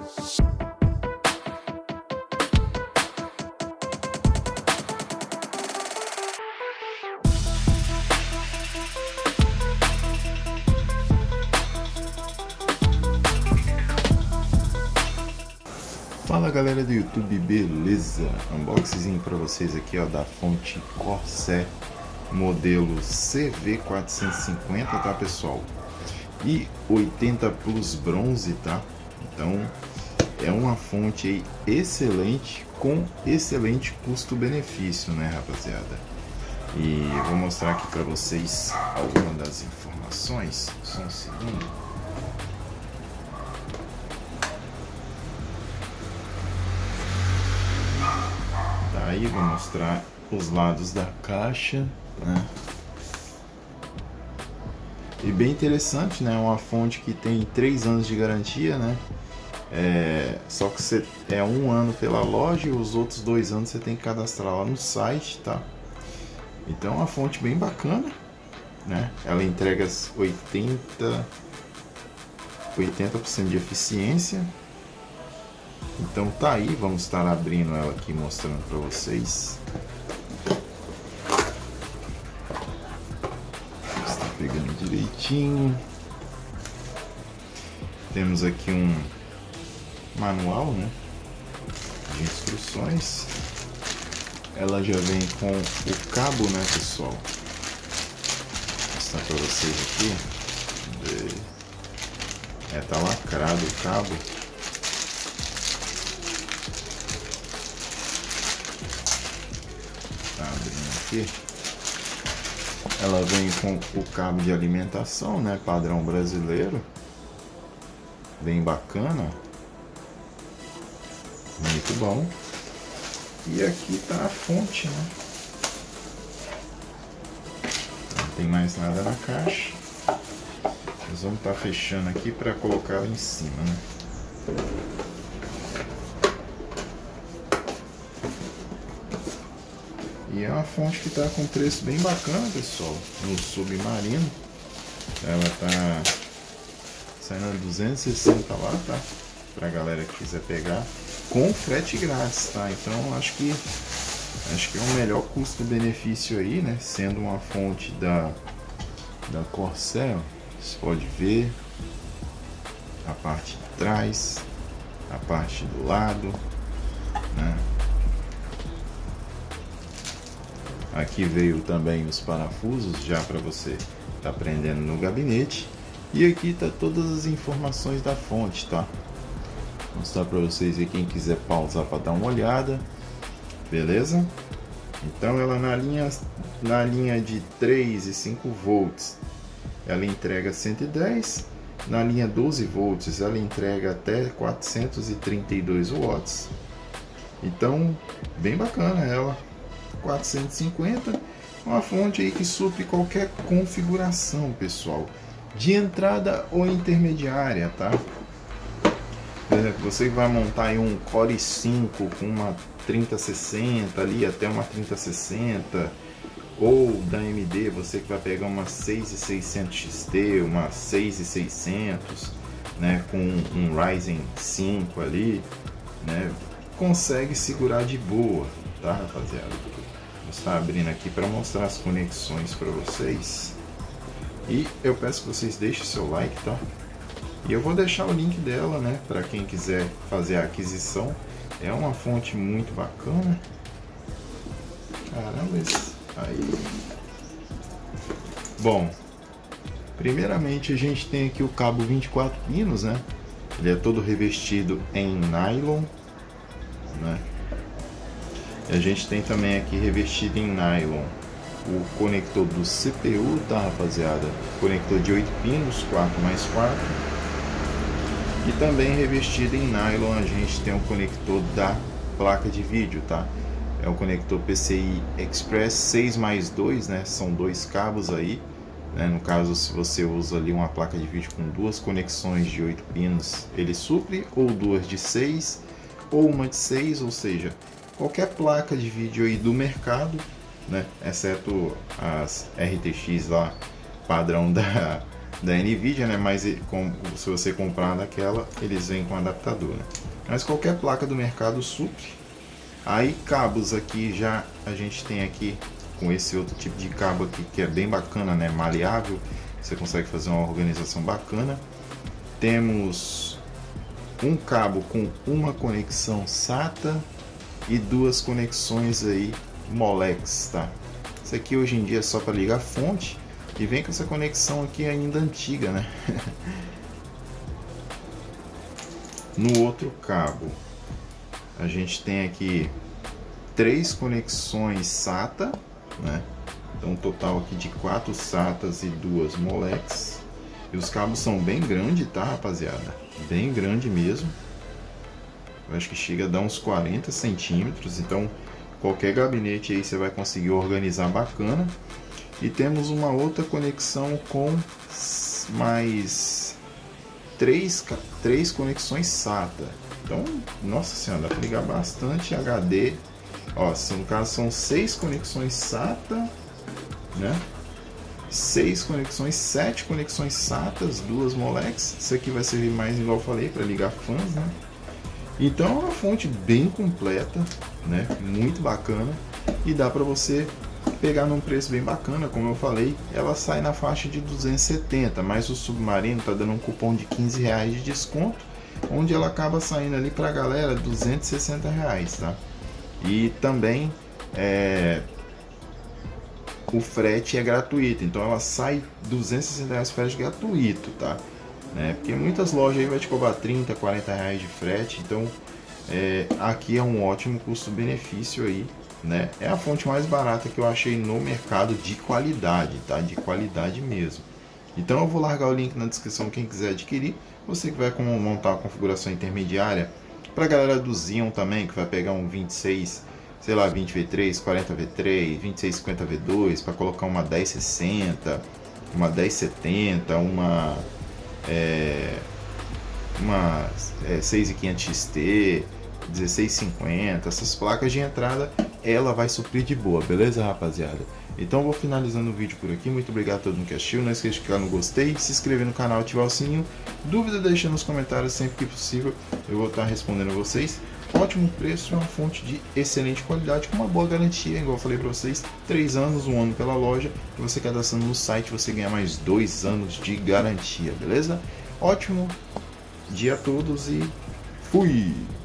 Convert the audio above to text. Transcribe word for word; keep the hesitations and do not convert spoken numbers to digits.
Fala galera do YouTube, beleza? Unboxing para vocês aqui, ó, da fonte Corsair modelo C V quatrocentos e cinquenta, tá pessoal? E oitenta plus bronze, tá? Então é uma fonte aí excelente, com excelente custo-benefício, né rapaziada? E eu vou mostrar aqui para vocês algumas das informações. Só um segundo. Aí vou mostrar os lados da caixa, né? E bem interessante, né? Uma fonte que tem três anos de garantia, né? É, só que você é um ano pela loja e os outros dois anos você tem que cadastrar lá no site, tá? Então é uma fonte bem bacana, né? Ela entrega oitenta por cento de eficiência. Então tá aí, vamos estar abrindo ela aqui, mostrando para vocês. Está pegando direitinho. Temos aqui um manual, né, de instruções. Ela já vem com o cabo, né, pessoal? Vou mostrar para vocês aqui. É, tá lacrado o cabo. Aqui. Ela vem com o cabo de alimentação, né, padrão brasileiro, bem bacana, muito bom. E aqui tá a fonte, né? Não tem mais nada na caixa. Nós vamos estar fechando aqui para colocar ela em cima, né? E é uma fonte que está com preço bem bacana, pessoal, no Submarino. Ela tá saindo a duzentos e sessenta lá, tá? Pra galera que quiser pegar, com frete grátis, tá? Então acho que acho que é o melhor custo-benefício aí, né? Sendo uma fonte da da Corsair, você pode ver a parte de trás, a parte do lado, né? Aqui veio também os parafusos já para você tá prendendo no gabinete. E aqui tá todas as informações da fonte, tá? Vou mostrar para vocês aí, quem quiser pausar para dar uma olhada, beleza? Então ela na linha na linha de três e cinco volts, ela entrega cento e dez. Na linha doze volts, ela entrega até quatrocentos e trinta e dois watts. Então, bem bacana ela. quatrocentos e cinquenta, uma fonte aí que supre qualquer configuração, pessoal, de entrada ou intermediária, tá? Por exemplo, você vai montar aí um Core cinco com uma trinta sessenta ali, até uma trinta sessenta, ou da A M D, você que vai pegar uma seis mil e seiscentos X T, uma seis mil e seiscentos, né, com um Ryzen cinco ali, né, consegue segurar de boa, tá, rapaziada? Está abrindo aqui para mostrar as conexões para vocês. E eu peço que vocês deixem seu like, tá? E eu vou deixar o link dela, né, para quem quiser fazer a aquisição. É uma fonte muito bacana. Caramba, esse aí. Bom, primeiramente a gente tem aqui o cabo vinte e quatro pinos, né? Ele é todo revestido em nylon, né? E a gente tem também aqui revestido em nylon o conector do C P U, tá, rapaziada? Conector de oito pinos, quatro mais quatro. E também revestido em nylon a gente tem o conector da placa de vídeo, tá? É o conector P C I Express seis mais dois, né? São dois cabos aí, né? No caso, se você usa ali uma placa de vídeo com duas conexões de oito pinos, ele supre, ou duas de seis, ou uma de seis, ou seja, qualquer placa de vídeo aí do mercado, né, exceto as R T X lá, padrão da, da Nvidia, né? Mas com, se você comprar daquela, eles vêm com adaptador, né? Mas qualquer placa do mercado supre. Aí cabos aqui já a gente tem aqui com esse outro tipo de cabo aqui que é bem bacana, né? Maleável, você consegue fazer uma organização bacana. Temos um cabo com uma conexão SATA e duas conexões aí Molex, tá? Isso aqui hoje em dia é só para ligar a fonte e vem com essa conexão aqui ainda antiga, né? No outro cabo a gente tem aqui três conexões SATA, né? Então um total aqui de quatro SATAs e duas Molex. E os cabos são bem grandes, tá, rapaziada? Bem grande mesmo. Eu acho que chega a dar uns quarenta centímetros. Então qualquer gabinete aí você vai conseguir organizar bacana. E temos uma outra conexão com mais três, três conexões SATA. Então, nossa senhora, dá para ligar bastante H D. Ó, no caso são seis conexões SATA, né? Seis conexões, sete conexões SATAs, duas Molex. Isso aqui vai servir mais, igual eu falei, para ligar fãs, né? Então é uma fonte bem completa, né? Muito bacana e dá para você pegar num preço bem bacana, como eu falei. Ela sai na faixa de duzentos e setenta, mas o Submarino tá dando um cupom de quinze reais de desconto, onde ela acaba saindo ali para a galera duzentos e sessenta reais, tá? E também é, o frete é gratuito, então ela sai duzentos e sessenta reais frete gratuito, tá? Né? Porque muitas lojas aí vai te cobrar trinta, quarenta reais de frete, então é, aqui é um ótimo custo-benefício aí, né? É a fonte mais barata que eu achei no mercado de qualidade, tá? De qualidade mesmo. Então eu vou largar o link na descrição quem quiser adquirir. Você que vai montar a configuração intermediária para a galera do Xeon também, que vai pegar um vinte e seis, sei lá, vinte V três, quarenta V três, vinte e seis cinquenta V dois, para colocar uma dez sessenta, uma dez setenta, uma é, uma é, seis mil e quinhentos X T, dezesseis cinquenta, essas placas de entrada, ela vai suprir de boa, beleza, rapaziada? Então eu vou finalizando o vídeo por aqui. Muito obrigado a todo mundo que assistiu. Não esqueça de clicar no gostei, se inscrever no canal, ativar o sininho. Dúvida deixa nos comentários sempre que possível, eu vou estar respondendo a vocês. Ótimo preço, é uma fonte de excelente qualidade com uma boa garantia, igual eu falei para vocês, três anos, um ano pela loja. E você cadastrando no site, você ganha mais dois anos de garantia, beleza? Ótimo dia a todos e fui!